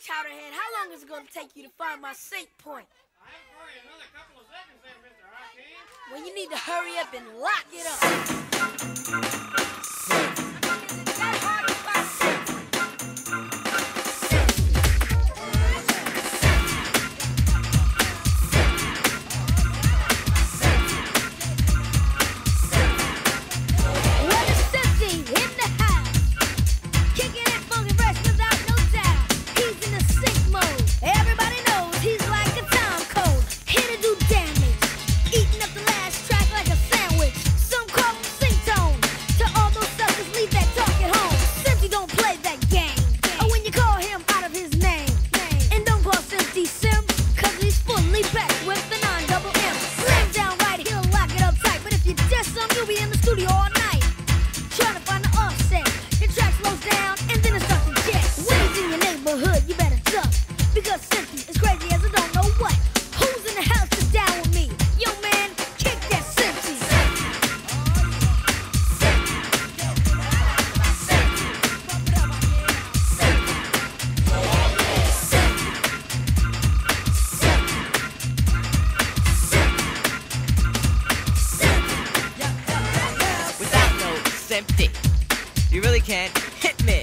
Chowderhead, how long is it going to take you to find my sync point? I have for you another couple of seconds there, Mr. Hakeem. Well, you need to hurry up and lock it up. Is that hard to find sync? Well, it's Smpte in the house, kicking it funky fresh without no doubt. He's in the sync mode. Everybody knows he's like a time code, here to do damage, eating up the last track like a sandwich. Some call him sing tone. To all those suckers, leave that talk at home. Smpte don't play that game, or when you call him out of his name. And don't call Smpte Sim, cause he's fully packed with the 9-double-M. Slam down right, he'll lock it up tight. But if you diss him, you'll be in the studio all night, trying to find the offset. Your track slows down, and then it starts to jet. When he's in your neighborhood, you better duck, because Smpte is crazy as I don't know what. Who's in the house to down with me? Yo, man, kick that Smpte. Without no Smpte, you really can't hit me.